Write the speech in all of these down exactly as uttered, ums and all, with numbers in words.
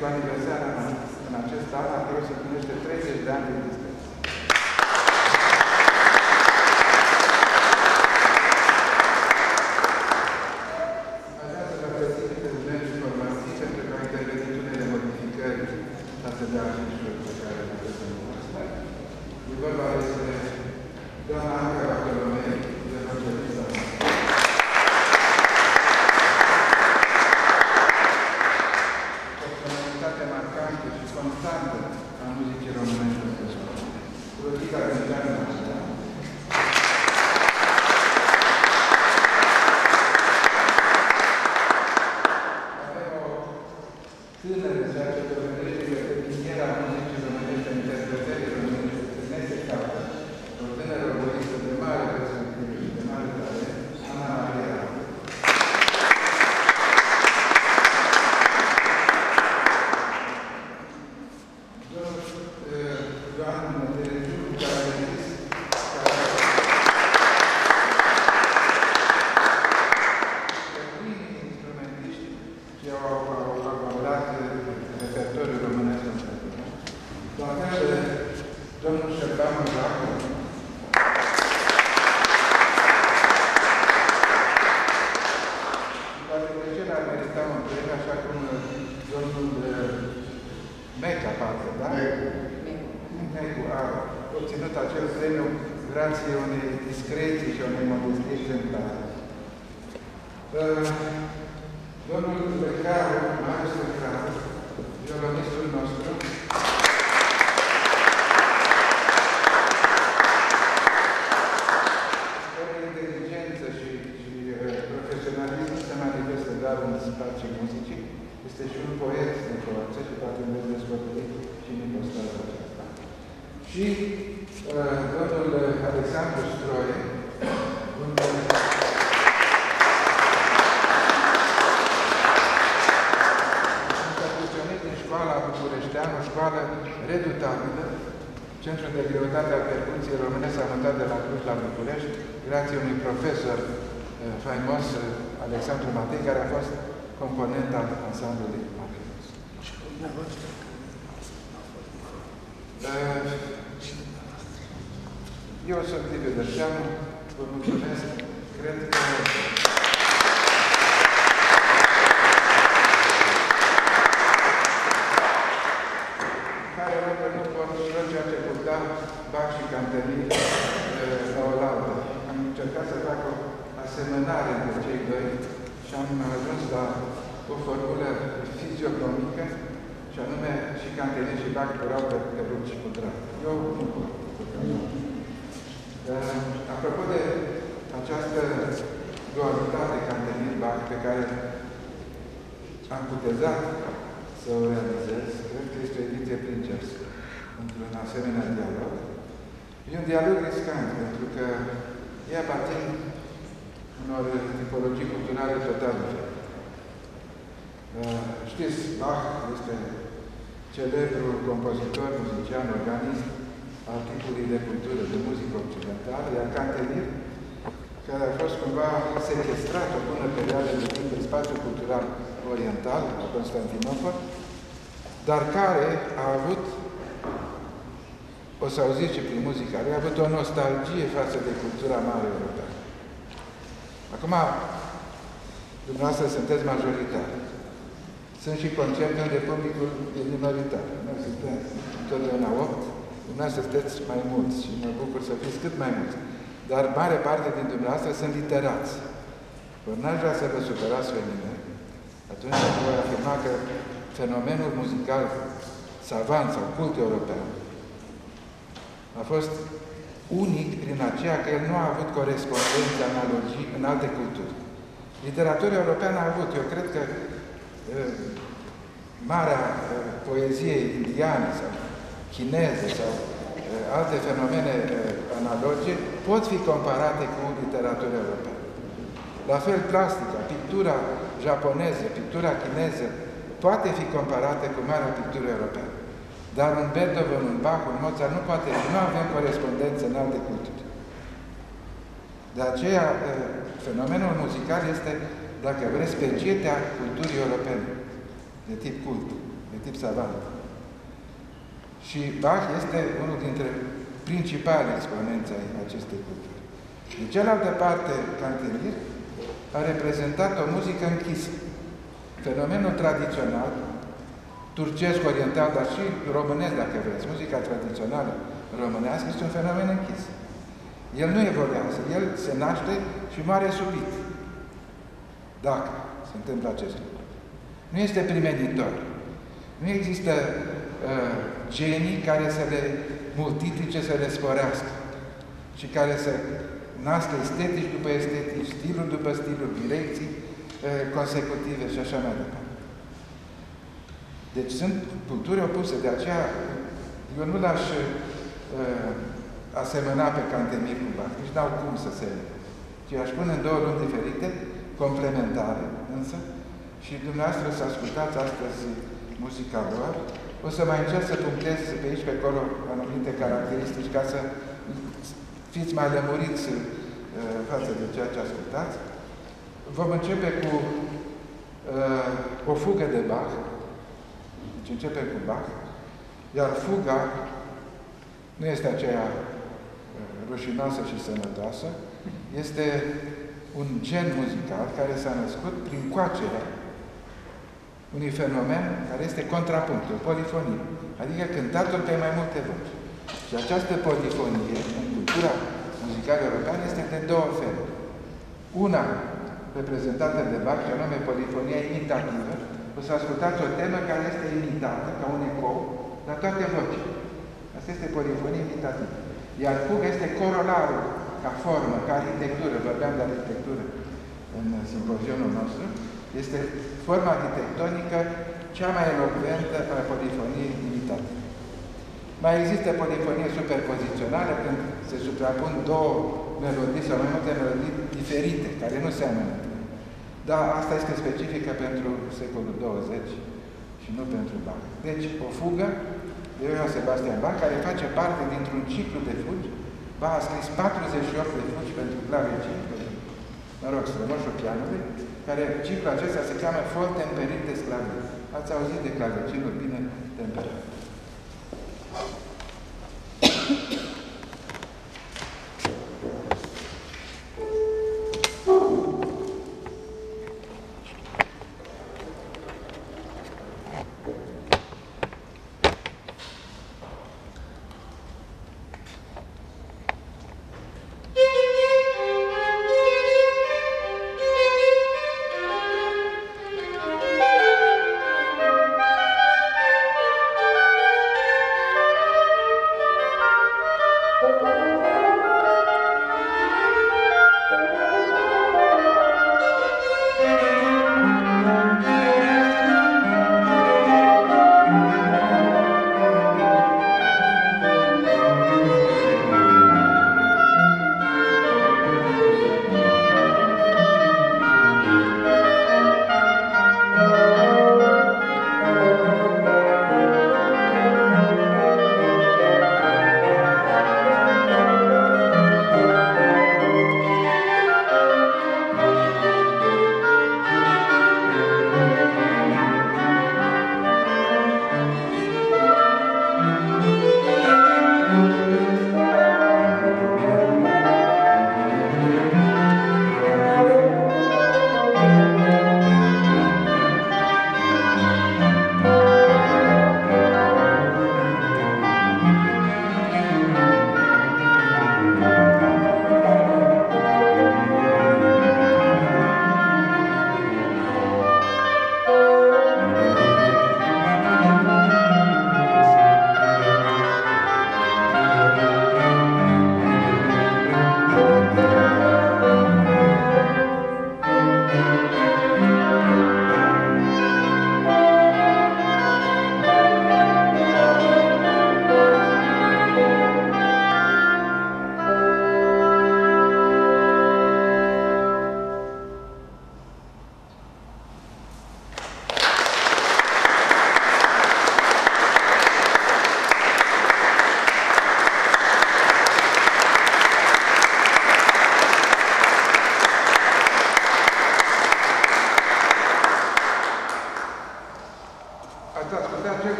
cu aniversarea în acest an, a cărui se împlinește treizeci de ani de existență. Centrul de greutate a percuției românești s-a mutat de la Cluj la București, grație unui profesor uh, faimos, uh, Alexandru Matei, care a fost component al ansamblului Machinos. Uh, eu sunt Liviu Dărceanu, vă mulțumesc, cred că Bach și Cantelin la oaltă. Am încercat să fac o asemănare între cei doi și am ajuns la o formulă fizionomică, și anume și Cantelin și Bach erau pe, pe rup și putrat. Eu nu pot. Apropo de această dualitate Cantelin-Bach pe care am putezat să o realizez, cred că este o ediție princească într-un asemenea dialog. E un dialog riscant, pentru că ei aparțin unor tipologii culturale total diferite. Uh, știți, Bach este celebrul compozitor, muzician, organist al tipului de cultură, de muzică occidentală, iar Cantelin, care a fost cumva sequestrat o bună perioadă de timp în spațiul cultural oriental, la Constantinopol, dar care a avut, o să auziți și prin muzica, a avut o nostalgie față de cultura mare europeană. Acum, dumneavoastră sunteți majoritari. Sunt și concepte unde publicul e minoritar. Noi suntem întotdeauna opt, dumneavoastră sunteți mai mulți și mă bucur să fiți cât mai mulți. Dar mare parte din dumneavoastră sunt literați. Ori n-aș vrea să vă supărați pe mine, atunci voi afirma că fenomenul muzical savant sau cult european a fost unic prin aceea că el nu a avut corespondențe, analogii în alte culturi. Literatura europeană a avut, eu cred că uh, marea uh, poezie indiană sau chineză sau uh, alte fenomene uh, analogice pot fi comparate cu literatura europeană. La fel, plastica, pictura japoneză, pictura chineză poate fi comparată cu marea pictură europeană. Dar un Beethoven, un Bach, un Mozart nu poate, nu avem corespondență în alte culturi. De aceea, fenomenul muzical este, dacă vreți, specietatea culturii europene, de tip cult. de tip savant. Și Bach este unul dintre principalii exponenți ai acestei culturi. De cealaltă parte, Cantelier a reprezentat o muzică închisă. Fenomenul tradițional, turcesc, oriental, dar și românesc, dacă vreți, muzica tradițională românească, este un fenomen închis. El nu evoluează, el se naște și moare subit. Dacă se întâmplă acest lucru. Nu este primenitor. Nu există uh, genii care să le multiplice, să le sporească și care să nască estetici după estetici, stiluri după stiluri, direcții uh, consecutive și așa mai departe. Deci sunt culturi opuse, de aceea eu nu l-aș uh, asemăna pe Cantemir cu Bach, nici n-au cum să se ci aș pune în două luni diferite, complementare însă, și dumneavoastră să ascultați astăzi muzica lor. O să mai încerc să punctez pe aici, pe acolo, anumite caracteristici, ca să fiți mai lămuriți uh, față de ceea ce ascultați. Vom începe cu uh, o fugă de Bach. Deci începem cu Bach. Iar fuga nu este aceea uh, rușinoasă și sănătoasă. Este un gen muzical care s-a născut prin coacerea unui fenomen care este contrapunctul, polifonie, adică cântatul pe mai multe voci. Și această polifonie, în cultura muzicală europeană, este de două feluri. Una reprezentată de Bach, și anume polifonia imitativă. O să ascultați o temă care este imitată, ca un ecou, la toate vocile. Asta este polifonie imitativă. Iar fuga este corolarul, ca formă, ca arhitectură, vorbeam de arhitectură în simpozionul nostru, este forma arhitectonică cea mai elocventă a polifoniei imitative. Mai există polifonie superpozițională, când se suprapun două melodii sau mai multe melodii diferite, care nu seamănă. Dar asta este specifică pentru secolul douăzeci și nu pentru Bach. Deci, o fugă de Johann Sebastian Bach, care face parte dintr-un ciclu de fugi. Bach a scris patruzeci și opt de fugi pentru clavecin, mă rog, strămoșul pianului, care ciclul acesta se cheamă Folk temperit de sclavie. Ați auzit de clavecinul bine temperat. Thank you.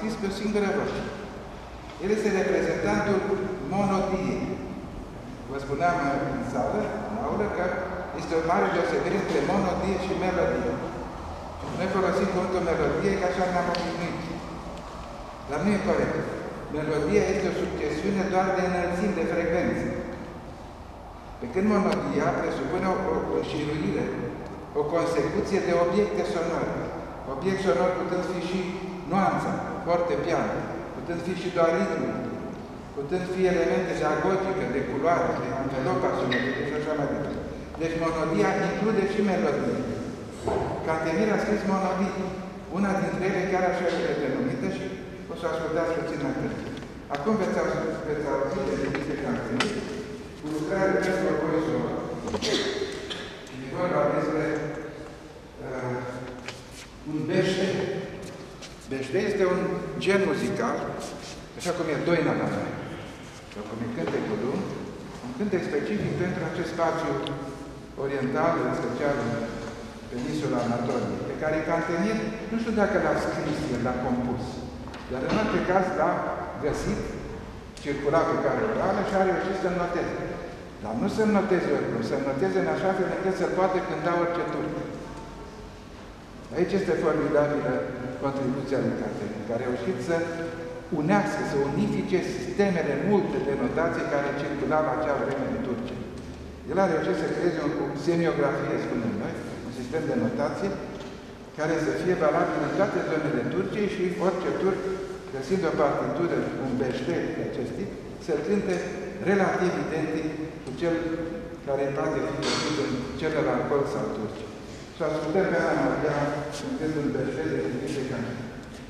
scris pe o singură voce. El este reprezentantul monodiei. Vă spuneam în sală, în aulă, că este o mare deosebire între monodie și melodie. Noi folosim cuvântul melodie ca așa ne-am obișnuit. Dar nu e corect. Melodia este o succesiune doar de înălțimi, de frecvențe. Pe când monodia presupune o, o, o șiruire, o consecuție de obiecte sonore. Obiect sonor putând fi și nuanța, fortepian, putând fi și doar ritmul, putând fi elemente de agogică, de culoare, de anvelopa sonorului și așa mai departe. Deci monodia include și melodie. Cantemir a scris monodii. Una dintre ele chiar așa este denumită și o să ascultați puțin mai târziu. Acum veți auzi de Dimitrie Cantemir cu lucrarea pentru apoi sonor. E vorba despre uh, un bește. Bește este un gen muzical, așa cum e doina la noi, sau cum e cântecul lung, un cântec specific pentru acest spațiu oriental, în special în peninsula Anatoliei, pe care Cantemir, nu știu dacă l-a scris, el l-a compus, dar în orice caz l-a găsit, circula pe care orală și a reușit să-l noteze. Dar nu să-l noteze oricum, să-l noteze în așa fel încât să poată cânta orice turn. Aici este formidabilă contribuția lui Cantemir, care a reușit să unească, să unifice sistemele multe de notații care circulau la acea vreme în Turcia. El a reușit să creeze o semiografie, spunem noi, un sistem de notație care să fie valabil în toate zonele Turciei și orice turc, găsind o partitură, un beșter de acest tip, să cânte relativ identic cu cel care poate fi găsit în celălalt colț al Turciei. Și ascultăm pe Ana Maria cântând un beșter de Dimitrie Cantemir.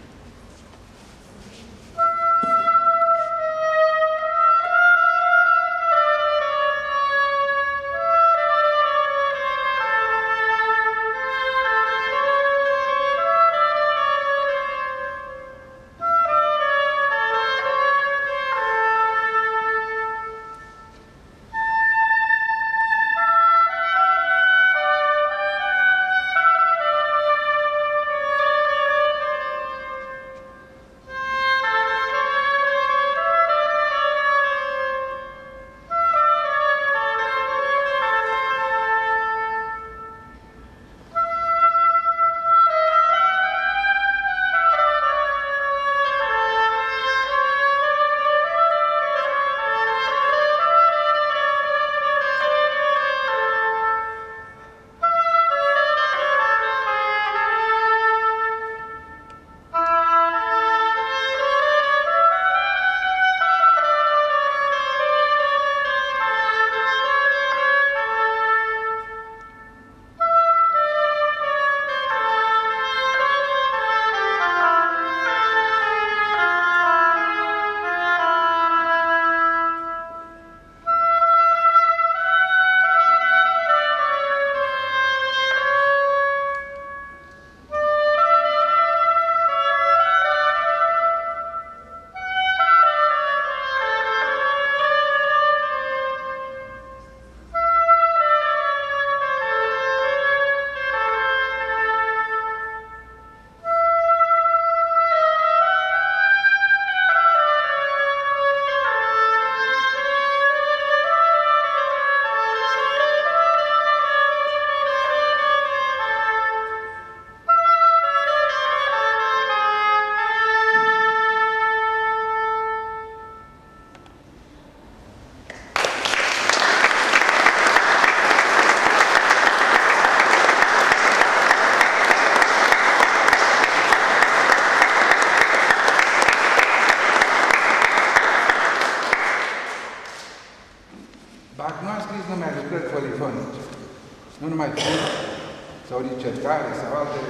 Nu numai film sau ricercare sau alte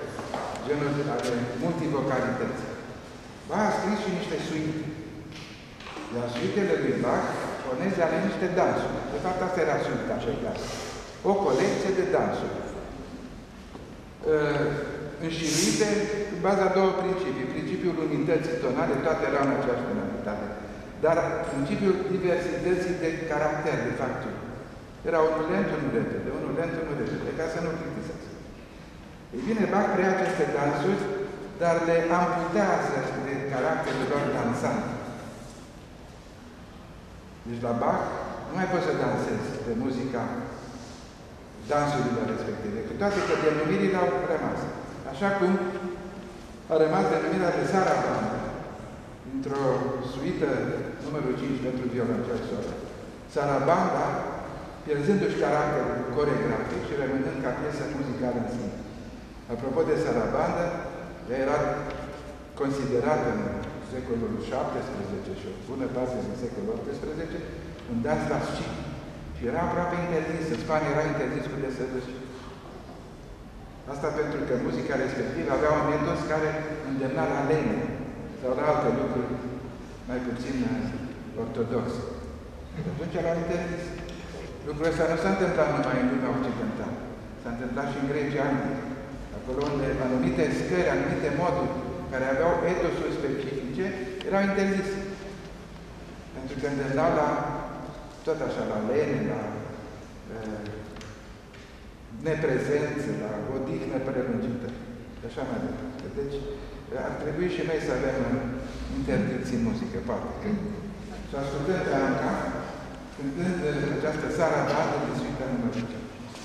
genuri ale multivocalități. Bach a scris și niște suite. Iar suitele lui Bach poneze ale niște dansuri. De fapt, asta era suite, așa e clar. O colecție de dansuri. Uh, înșiruite în baza două principii. Principiul unității tonale, toate erau în aceeași tonalitate, dar principiul diversității de caracter, de facturi. Era unul lent, unul repede, unul lent, unul repede, ca să nu plictisească. Ei bine, Bach preia aceste dansuri, dar le amputează de caracterul doar dansant. Deci la Bach nu mai poți să dansezi de muzica dansurilor respective, cu toate că denumirile au rămas. Așa cum a rămas denumirea de sarabandă, într-o suită numărul cinci pentru violoncel solo. Sarabanda, pierzându-și caracterul coregrafic și rămânând ca piesă muzicală în sine. Apropo de sarabandă, ea era considerată în secolul șaptesprezece și o bună parte din secolul optsprezece un dans la sci. Și era aproape interzis. În Spania era interzis cu desăvârșit. Asta pentru că muzica respectivă avea un etos care îndemna la lene sau la alte lucruri mai puțin ortodoxe. Și atunci era interzis. Lucrul ăsta nu s-a întâmplat numai în lumea occidentală. S-a întâmplat și în Grecia antică. Acolo unde anumite scări, anumite moduri care aveau etosuri specifice, erau interzise. Pentru că îndemnau la, tot așa, la lene, la uh, neprezență, la odihnă prelungită. Și așa mai departe. Deci, ar trebui și noi să avem interdicții în muzică, poate. Și ascultăm pe Anca, cântând această sarabandă de suita numărul cinci.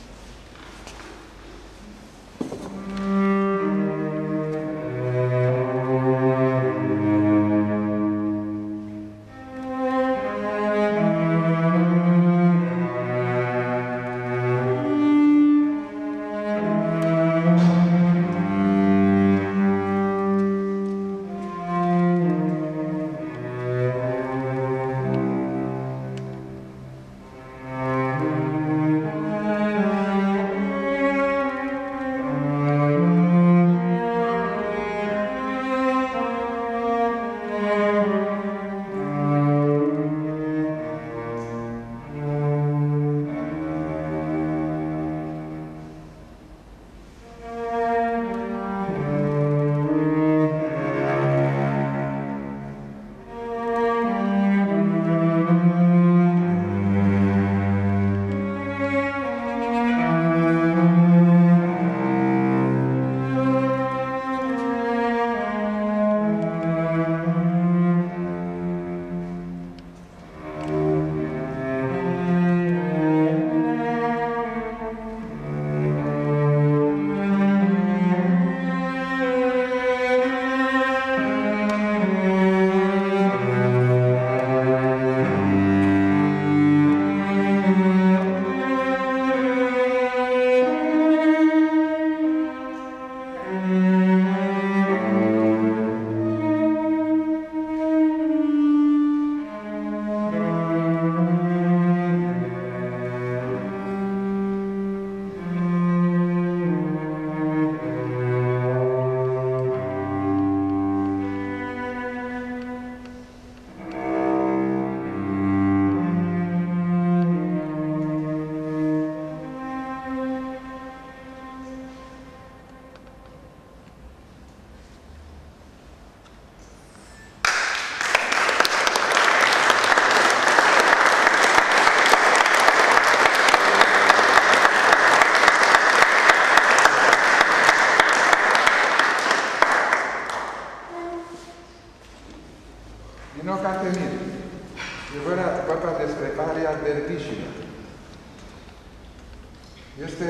Este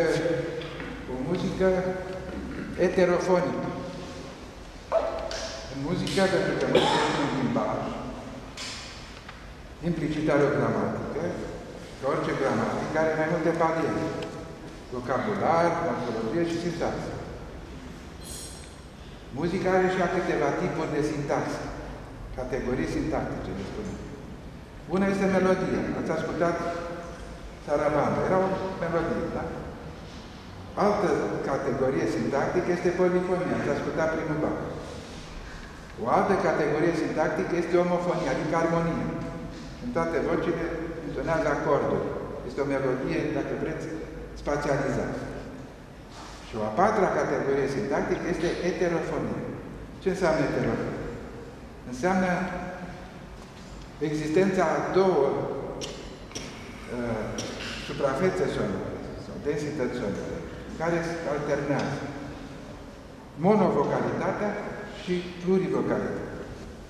o muzică heterofonică. În muzică, pentru că muzica este un limbaj, implicit are o gramatică, ca orice gramatică are mai multe paliere. Vocabular, morfologie și sintaxă. Muzica are și câteva tipuri de sintaxă, categorii sintactice, le spunem. Una este melodie. Ați ascultat sarabandă. Era o melodie, da? Altă categorie sintactică este polifonia. Ați ascultat primul Bach. O altă categorie sintactică este omofonia, adică armonie. În toate vocile intonează acorduri. Este o melodie, dacă vreți, spațializată. Și o a patra categorie sintactică este heterofonie. Ce înseamnă heterofonie? Înseamnă existența a două uh, suprafețe sonore sau densități sonore care se alternează. Monovocalitatea și plurivocalitatea.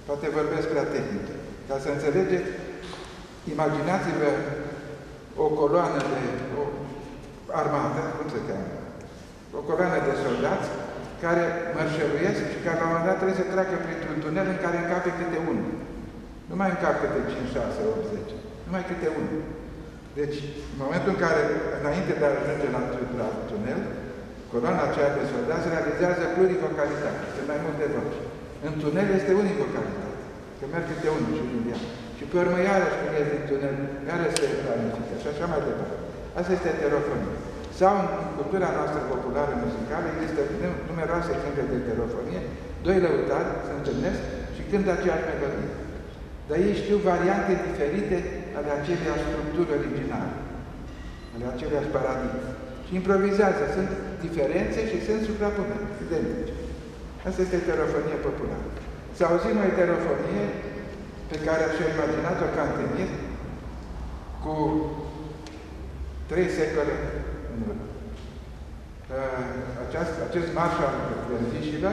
Poate vorbesc prea tehnic. Ca să înțelegeți, imaginați-vă o coloană de o armată, cum se cheamă, o coloană de soldați care mărșăluiesc și care la un moment dat trebuie să treacă printr-un tunel în care încape câte unul. Nu mai încap câte cinci, șase, opt, zece. Numai câte unul. Deci, în momentul în care, înainte de a ajunge la, la tunel, coloana aceea de soldați realizează plurivocalitate. Sunt mai multe voci. În tunel este univocalitate. Că merg câte unul și din ea. Și pe urmă iarăși când ies din tunel, iarăși se planifică și așa mai departe. Asta este heterofonie. Sau în cultura noastră populară muzicală există numeroase exemple de heterofonie. Doi lăutari se întâlnesc și cântă aceeași melodie. Dar ei știu variante diferite ale aceleași structuri originale, ale aceleași paradigme. Și improvizează. Sunt diferențe și sunt suprapuneri, identice. Asta este heterofonie populară. Să auzim o heterofonie pe care și-a imaginat-o Cantemir cu trei secole în urmă. Aceast, acest marș al verzișilor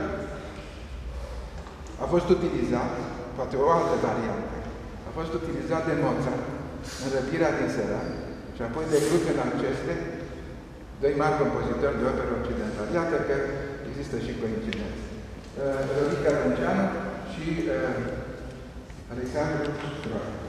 a fost utilizat, poate o altă variantă, a fost utilizat de Mozart în Răpirea din Săran și apoi de Gluck în aceste doi mari compozitori de operă occidentală. Iată că există și coincidențe. Rodica Rânceanu și uh, Alexandru Stroa.